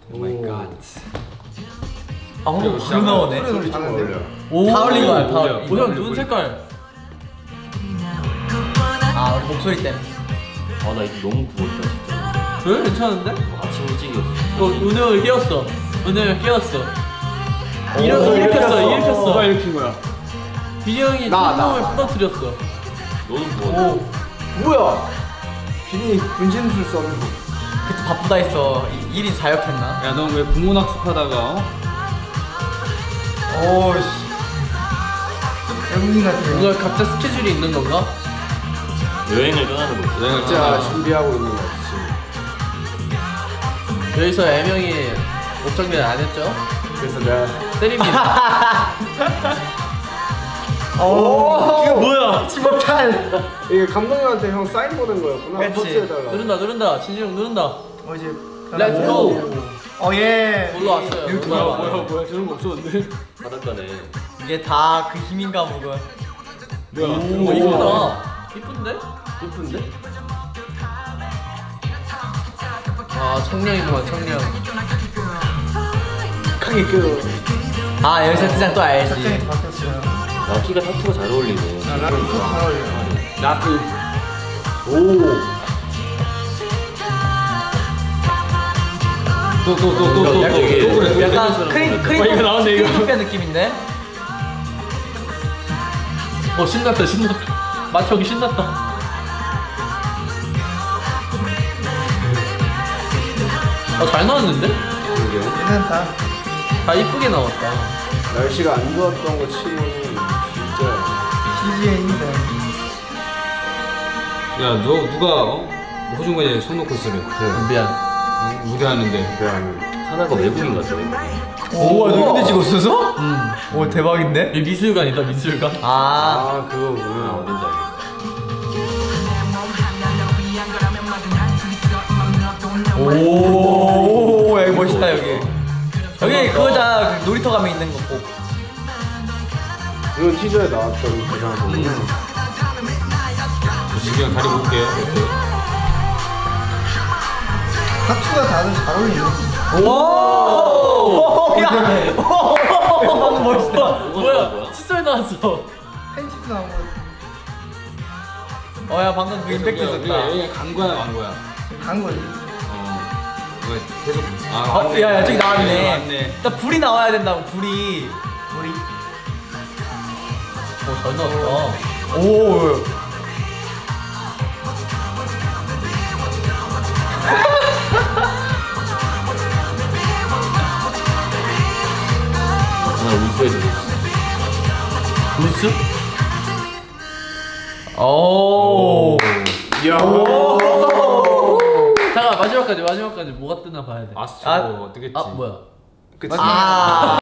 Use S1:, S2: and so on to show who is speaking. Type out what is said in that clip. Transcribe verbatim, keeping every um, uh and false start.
S1: 오 마이 갓.
S2: 아, 오, 바로 나오네.
S1: 소리 좀 어울려.
S2: 다 올린 거야, 다.
S3: 오형 눈 색깔.
S2: 아, 우리 목소리 때문에.
S4: 아 나 이거 너무 부었다 진짜.
S3: 왜 괜찮은데?
S4: 아침 일찍이었어.
S3: 어 은혜 형 깨웠어. 은혜 형 깨웠어. 일어서 일으켰어, 일으켰어.
S1: 누가 일으킨 거야?
S3: 비니 형이
S1: 나, 나.
S3: 똥을 부러뜨렸어.
S4: 너도 부었어.
S1: 뭐야? 비니 분신술 써는 거.
S2: 그때 바쁘다 했어. 일 인 사 역했나?
S1: 야, 넌 왜 국문학습하다가 어?
S2: 오씨. 영웅이 같아.
S3: 뭔가 각자 스케줄이 있는 건가?
S4: 여행을 떠나는 거지.
S1: 여행을
S5: 진짜 준비하고 있는 거 같지.
S3: 여기서 애명이 옷 정리를 안 했죠?
S5: 그래서 내가
S3: 때립니다.
S2: 오,
S5: 이거
S3: 뭐야?
S2: 치먹찬.
S5: 이게 감독님한테 형 사인 보낸 거였구나.
S2: 그치.
S5: 포즈 해달라고.
S3: 누른다, 누른다. 진지 형 누른다.
S2: 어 이제.
S3: Let's go.
S2: 어 예.
S3: 올라왔어요.
S2: 이거
S1: 뭐야
S3: 올라와요.
S1: 뭐야 뭐야 저런 거 없었는데?
S4: 바닷가네.
S2: 이게 다 그 힘인가 보군.
S1: 뭐야?
S3: 오, 이쁘다. 이쁜데?
S5: 이쁜데?
S3: 아, 청량이구만, 청량.
S5: 강이 그
S2: 아 여기 세트장 또 알지.
S4: 라키가 타투가 잘 어울리네.
S5: 나그 오.
S1: 또 또 또 또 또 또 그래.
S2: 약간 크림 크림
S1: 어, 이거 나왔네, 이거.
S2: 크림 느낌인데.
S3: 어, 신났다, 신났다. 마트형이 신났다. 어, 잘 나왔는데?
S5: 그게
S2: 괜찮다.
S3: 다 이쁘게 나왔다.
S5: 날씨가 안 좋았던 거 치고는 진짜
S2: 씨지엔이다.
S1: 야, 너 누가 어? 호중간에 손 놓고 있으래.
S3: 미안.
S1: 응? 무대하는데.
S5: 대하는.
S4: 하나가 외국인 같아. 외국인.
S2: 오, 너 근데 찍었어?
S3: 응.
S2: 오 대박인데?
S3: 여기 미술관이다, 미술관.
S2: 아.
S5: 아
S4: 아
S5: 그거구나.
S4: 어딘지 알겠다.
S2: 오, 여기 멋있다 여기. 여기 그거잖아, 그 놀이터 가면 있는 거 꼭.
S5: 이건 티저에 나왔던 그장 보면
S1: 지금 다리 볼게요.
S2: 타투가 다들 잘 어울리네. 오, 야, 방금 멋있다.
S3: 뭐야? 칫솔 나왔어.
S2: 팬티도 나온 거. 어, 야 방금 그 임팩트 있었다.
S1: 얘가 간 거야, 만 거야?
S2: 간 거지.
S1: 어. 이거 계속. 아,
S2: 어,
S1: 맞네.
S2: 야, 야 저기 나왔네.
S1: 맞네.
S2: 나 불이 나와야 된다고 불이. 불이.
S3: 어, 잘 나왔다.
S2: 오.
S4: 하나 울프해주고 있어.
S3: 울스? 오.
S5: 이야.
S3: 잠깐, 마지막까지, 마지막까지 뭐가 뜨나 봐야 돼.
S1: 아스트로
S2: 아,
S1: 뜨겠지.
S3: 아, 뭐야?
S5: 그치.
S2: 아.